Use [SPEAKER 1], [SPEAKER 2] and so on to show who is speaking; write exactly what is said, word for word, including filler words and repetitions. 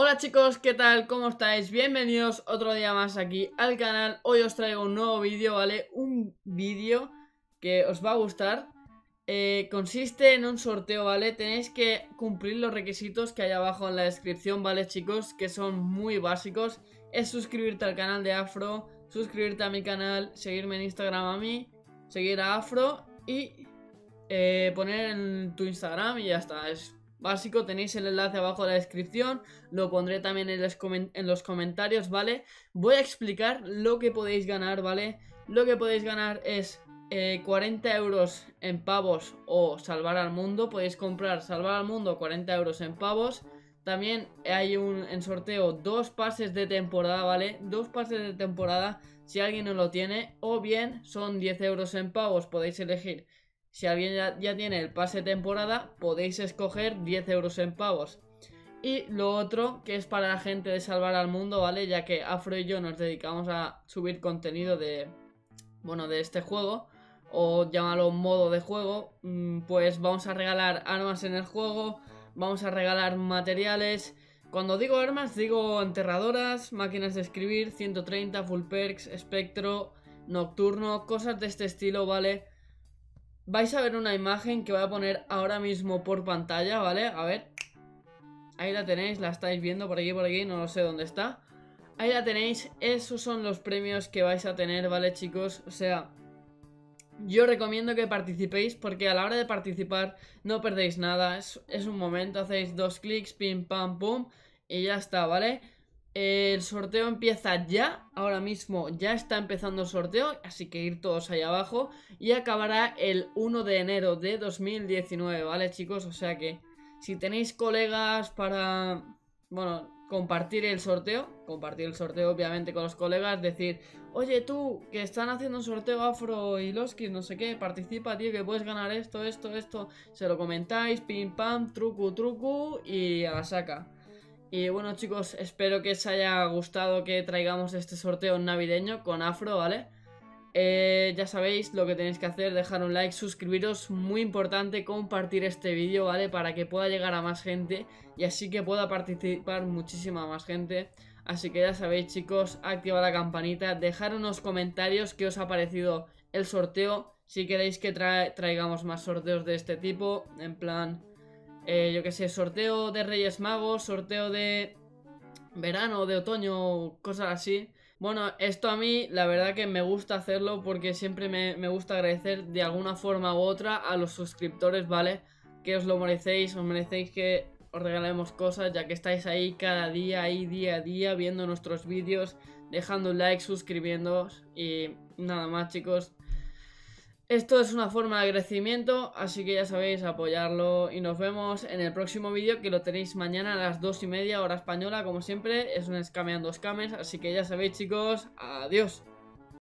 [SPEAKER 1] Hola chicos, ¿qué tal? ¿Cómo estáis? Bienvenidos otro día más aquí al canal. Hoy os traigo un nuevo vídeo, ¿vale? Un vídeo que os va a gustar. eh, Consiste en un sorteo, ¿vale? Tenéis que cumplir los requisitos que hay abajo en la descripción, ¿vale chicos? Que son muy básicos. Es suscribirte al canal de Afro, suscribirte a mi canal, seguirme en Instagram a mí, seguir a Afro y eh, poner en tu Instagram y ya está. Es básico, tenéis el enlace abajo en la descripción, lo pondré también en los, en los comentarios, ¿vale? Voy a explicar lo que podéis ganar, ¿vale? Lo que podéis ganar es eh, cuarenta euros en pavos o salvar al mundo. Podéis comprar salvar al mundo cuarenta euros en pavos. También hay un en sorteo dos pases de temporada, ¿vale? Dos pases de temporada si alguien no lo tiene. O bien son diez euros en pavos, podéis elegir. Si alguien ya, ya tiene el pase de temporada, podéis escoger diez euros en pavos. Y lo otro, que es para la gente de Salvar al Mundo, ¿vale? Ya que Afro y yo nos dedicamos a subir contenido de, bueno, de este juego, o llámalo modo de juego, pues vamos a regalar armas en el juego, vamos a regalar materiales. Cuando digo armas, digo enterradoras, máquinas de escribir, ciento treinta, full perks, espectro, nocturno, cosas de este estilo, ¿vale? Vais a ver una imagen que voy a poner ahora mismo por pantalla, ¿vale? A ver. Ahí la tenéis, la estáis viendo por aquí, por aquí, no lo sé dónde está. Ahí la tenéis, esos son los premios que vais a tener, ¿vale, chicos? O sea, yo recomiendo que participéis porque a la hora de participar no perdéis nada. Es, es un momento, hacéis dos clics, pim, pam, pum, y ya está, ¿vale? El sorteo empieza ya, ahora mismo ya está empezando el sorteo, así que ir todos ahí abajo. Y acabará el uno de enero de dos mil diecinueve, ¿vale chicos? O sea que si tenéis colegas para, bueno, compartir el sorteo, compartir el sorteo obviamente con los colegas, decir, oye tú, que están haciendo un sorteo Afro y Loskis, no sé qué, participa tío, que puedes ganar esto, esto, esto. Se lo comentáis, pim pam, trucu, trucu y a la saca. Y bueno chicos, espero que os haya gustado que traigamos este sorteo navideño con Afro, ¿vale? Eh, ya sabéis lo que tenéis que hacer, dejar un like, suscribiros, muy importante, compartir este vídeo, ¿vale? Para que pueda llegar a más gente y así que pueda participar muchísima más gente. Así que ya sabéis chicos, activad la campanita, dejar unos comentarios qué os ha parecido el sorteo, si queréis que tra traigamos más sorteos de este tipo, en plan... Eh, yo que sé, sorteo de Reyes Magos, sorteo de verano, de otoño, cosas así. Bueno, esto a mí la verdad que me gusta hacerlo porque siempre me, me gusta agradecer de alguna forma u otra a los suscriptores, ¿vale? Que os lo merecéis, os merecéis que os regalemos cosas ya que estáis ahí cada día, ahí día a día viendo nuestros vídeos, dejando un like, suscribiéndoos y nada más chicos. Esto es una forma de agradecimiento, así que ya sabéis, apoyarlo y nos vemos en el próximo vídeo que lo tenéis mañana a las dos y media hora española, como siempre, es un Scameando Scammers, así que ya sabéis chicos, adiós.